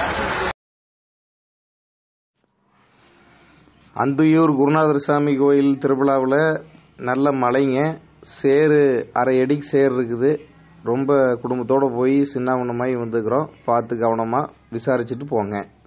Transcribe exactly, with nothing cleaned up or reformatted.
அந்தியூர் குருநாதர் சாமி கோயில் திருவிழாவில் நல்ல மழைங்க. சேரு அரை அடிக்கு சேர் இருக்குது. ரொம்ப குடும்பத்தோடு போய் சின்ன ஒன்றுமாய் வந்துக்கிறோம். பார்த்து கவனமாக விசாரிச்சுட்டு போங்க.